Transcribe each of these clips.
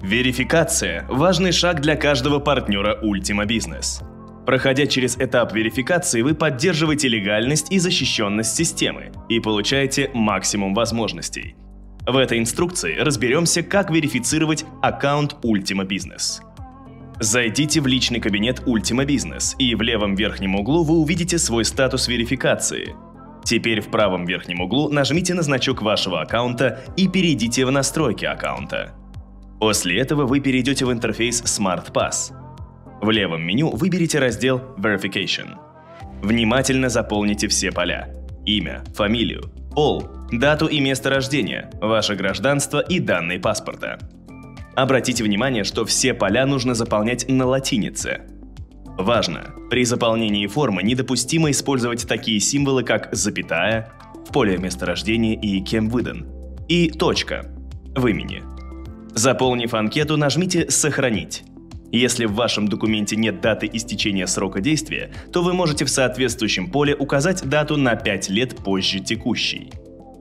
Верификация – важный шаг для каждого партнера Ultima Business. Проходя через этап верификации, вы поддерживаете легальность и защищенность системы и получаете максимум возможностей. В этой инструкции разберемся, как верифицировать аккаунт Ultima Business. Зайдите в личный кабинет Ultima Business, и в левом верхнем углу вы увидите свой статус верификации. Теперь в правом верхнем углу нажмите на значок вашего аккаунта и перейдите в настройки аккаунта. После этого вы перейдете в интерфейс Smart Pass. В левом меню выберите раздел Verification. Внимательно заполните все поля: имя, фамилию, пол, дату и место рождения, ваше гражданство и данные паспорта. Обратите внимание, что все поля нужно заполнять на латинице. Важно! При заполнении формы недопустимо использовать такие символы, как запятая в поле месторождения и кем выдан, и точка в имени. Заполнив анкету, нажмите «Сохранить». Если в вашем документе нет даты истечения срока действия, то вы можете в соответствующем поле указать дату на 5 лет позже текущей.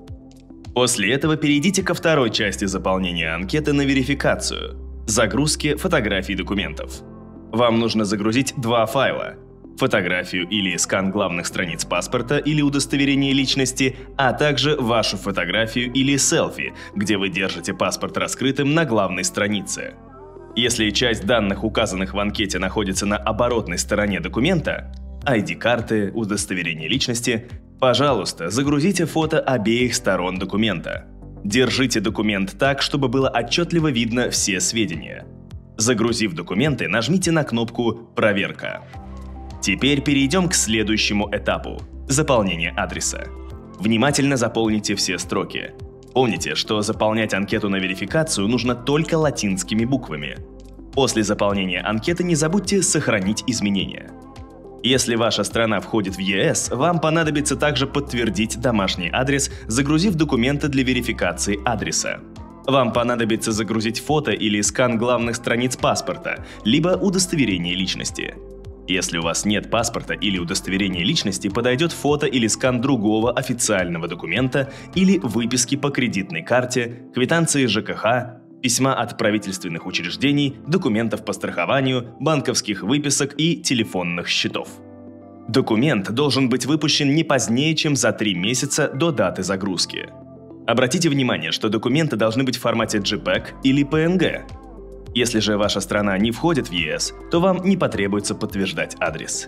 После этого перейдите ко второй части заполнения анкеты на верификацию – загрузки фотографий документов. Вам нужно загрузить два файла – фотографию или скан главных страниц паспорта или удостоверения личности, а также вашу фотографию или селфи, где вы держите паспорт раскрытым на главной странице. Если часть данных, указанных в анкете, находится на оборотной стороне документа – ID-карты, удостоверение личности – пожалуйста, загрузите фото обеих сторон документа. Держите документ так, чтобы было отчетливо видно все сведения. Загрузив документы, нажмите на кнопку «Проверка». Теперь перейдем к следующему этапу – заполнение адреса. Внимательно заполните все строки. Помните, что заполнять анкету на верификацию нужно только латинскими буквами. После заполнения анкеты не забудьте сохранить изменения. Если ваша страна входит в ЕС, вам понадобится также подтвердить домашний адрес, загрузив документы для верификации адреса. Вам понадобится загрузить фото или скан главных страниц паспорта, либо удостоверение личности. Если у вас нет паспорта или удостоверения личности, подойдет фото или скан другого официального документа или выписки по кредитной карте, квитанции ЖКХ, письма от правительственных учреждений, документов по страхованию, банковских выписок и телефонных счетов. Документ должен быть выпущен не позднее, чем за 3 месяца до даты загрузки. Обратите внимание, что документы должны быть в формате JPEG или PNG. Если же ваша страна не входит в ЕС, то вам не потребуется подтверждать адрес.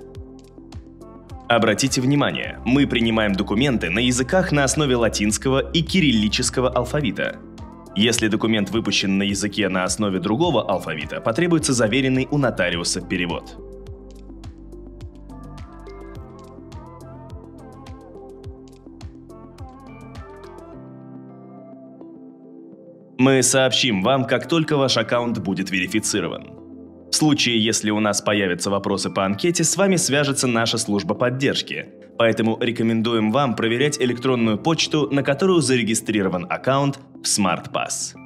Обратите внимание, мы принимаем документы на языках на основе латинского и кириллического алфавита. Если документ выпущен на языке на основе другого алфавита, потребуется заверенный у нотариуса перевод. Мы сообщим вам, как только ваш аккаунт будет верифицирован. В случае, если у нас появятся вопросы по анкете, с вами свяжется наша служба поддержки, поэтому рекомендуем вам проверять электронную почту, на которую зарегистрирован аккаунт в Smart Pass.